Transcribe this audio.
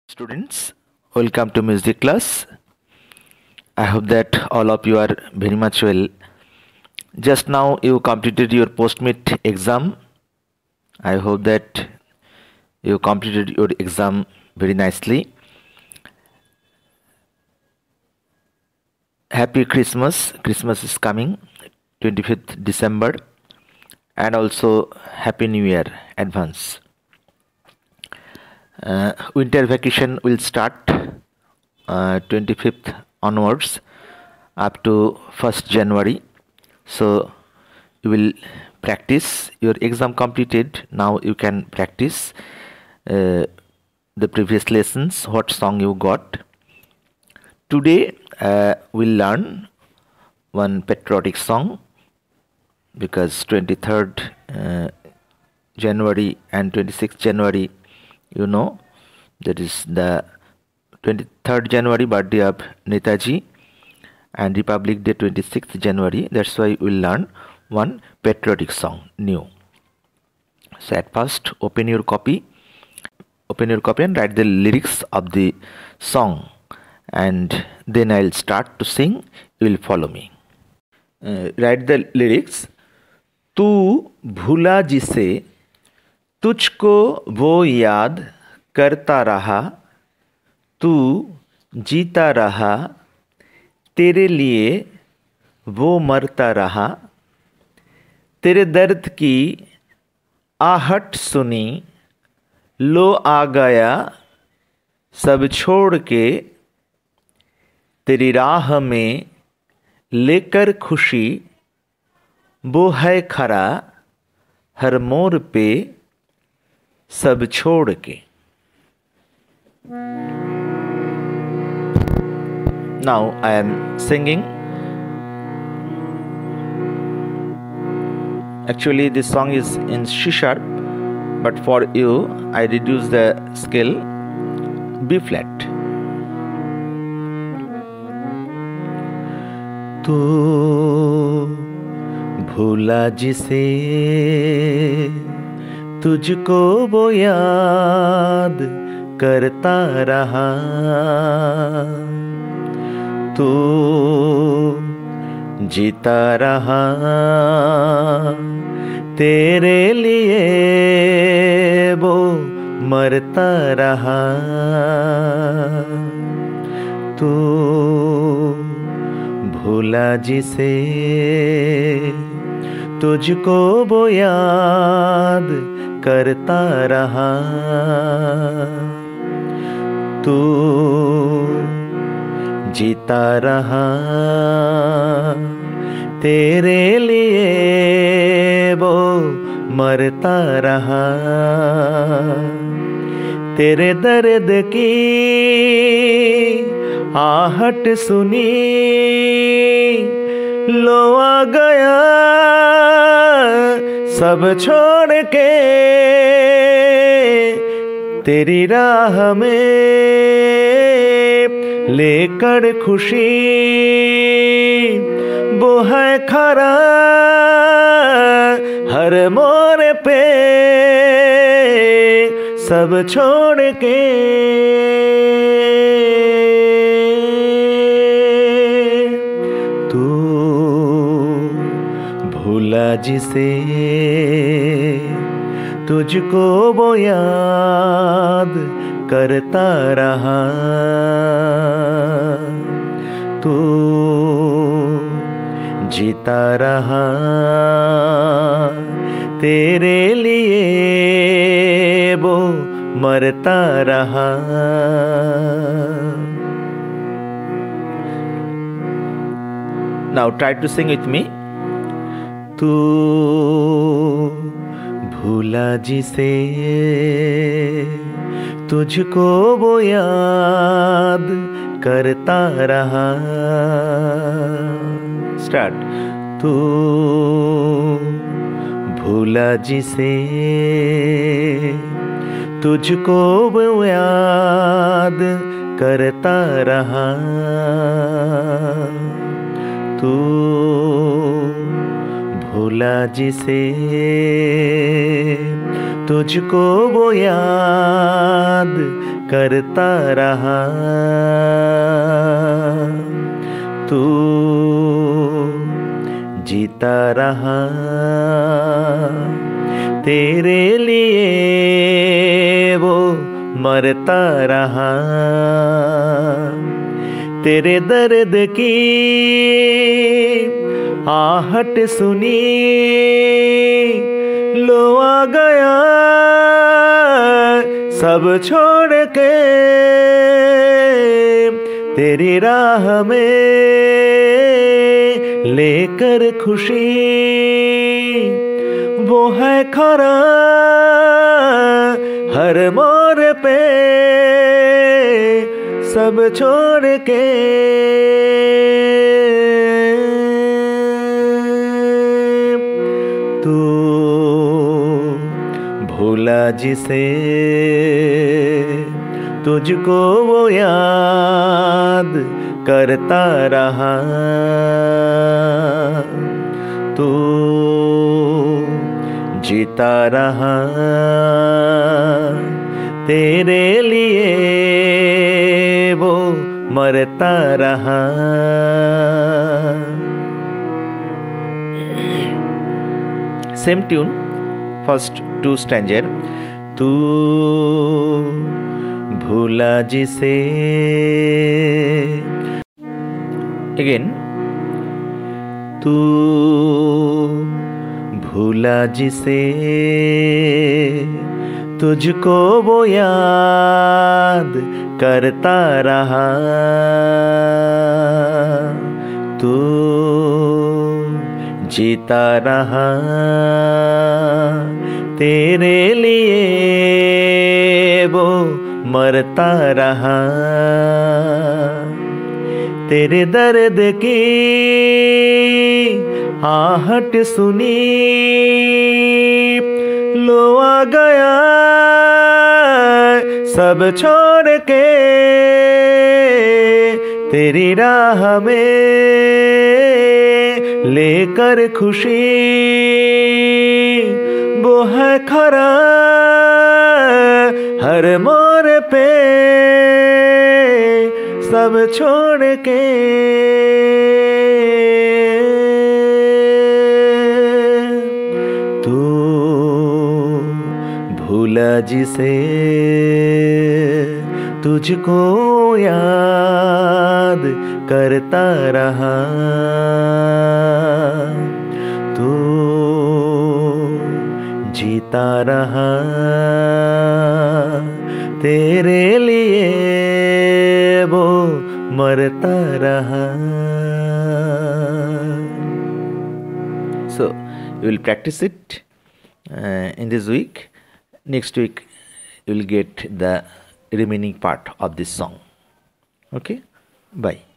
Students, welcome to music class. I hope that all of you are very much well. Just now you completed your post-meet exam. I hope that you completed your exam very nicely. Happy Christmas. Christmas is coming, 25th December, and also Happy New Year advance. Winter vacation will start 25th onwards up to 1st January. So you will practice your exam completed. Now you can practice the previous lessons, what song you got. Today we'll learn one patriotic song, because 23rd January and 26th January, you know, that is the 23rd January birthday of Netaji and Republic Day 26th January. That's why we'll learn one patriotic song new. So at first open your copy and write the lyrics of the song, and then I'll start to sing. You will follow me. Write the lyrics. तू भूला जिसे तुझको वो याद करता रहा, तू जीता रहा तेरे लिए वो मरता रहा, तेरे दर्द की आहट सुनी लो आ गया सब छोड़ के, तेरी राह में लेकर खुशी वो है खरा हर मोड़ पे सब छोड़ के. Now I am singing. Actually this song is in C sharp, but for you I reduce the scale B flat. तू भूला जिसे तुझको वो याद करता रहा, तू जीता रहा तेरे लिए वो मरता रहा, तू भूला जिसे तुझको वो याद करता रहा, तू जीता रहा तेरे लिए वो मरता रहा, तेरे दर्द की आहट सुनी लो आ गया सब छोड़ के, तेरी राह में लेकर खुशी वो है खरा हर मोड़ पे सब छोड़ के. भूला जिसे तुझको वो याद करता रहा, तू जीता रहा तेरे लिए वो मरता रहा. Now try to sing with me. तू भूला जिसे तुझको वो याद करता रहा. स्टार्ट. तू भूला जिसे तुझको वो याद करता रहा, तू भूला जिसे तुझको वो याद करता रहा, तू जीता रहा, तेरे लिए वो मरता रहा, तेरे दर्द की आहट सुनी, लो आ गया सब छोड़ के, तेरी राह में लेकर खुशी, वो है खरा हर मोड़ पे सब छोड़ के, तू भूला जिसे तुझको वो याद करता रहा, तू जीता रहा, तेरे लिए वो मरता रहा। Same tune, first two stanza. तू भूला जिसे, again, तू भूला जिसे तुझको वो याद करता रहा, तू जीता रहा, तेरे लिए वो मरता रहा, तेरे दर्द की आहट सुनी, लो आ गया सब छोड़ के, तेरी राह में लेकर खुशी, वो है खरा हर मोड़ पे सब छोड़ के, तू भूला जिसे तुझको याद करता रहा, तू जीता रहा, तेरे लिए वो मरता रहा. So you will practice it in this week. Next week you will get the remaining part of this song. Okay, bye.